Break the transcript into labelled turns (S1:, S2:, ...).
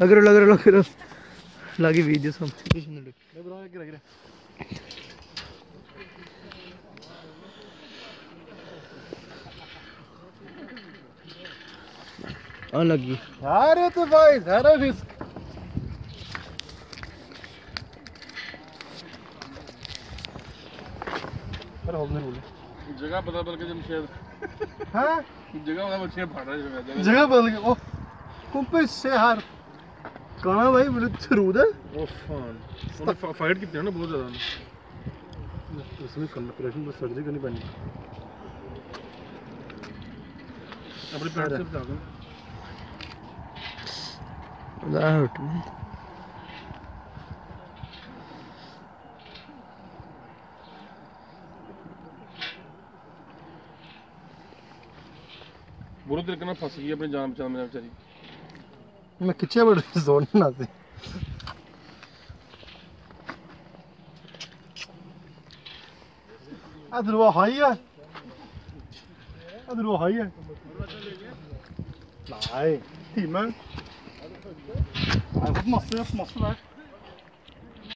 S1: Lagro. Lagi vídeo só. लगी
S2: अरे तो भाई सारा रिस्क पर होने बोले
S3: जगह पता बदल के जमशेद
S2: हाँ
S3: जगह वाला मछलियां फाड़ रहा है
S2: जगह बदल गई ओ कुंपे से हार कहाँ भाई बोले थरूद है
S3: ओ फान उन्हें फाइट कितने हैं ना बहुत ज़्यादा
S2: इसमें कंप्रेशन पर सर्जरी करनी पड़नी
S3: अपनी पैंट से बता दो
S1: that hurt me.
S3: बुरे तरीके ना फंस गई अपनी जान बचाने में बेचारी
S2: मैं किच्छे बड़ जोन ना से अदर वो हाई है Nej, timmen. Jag har fått massor där.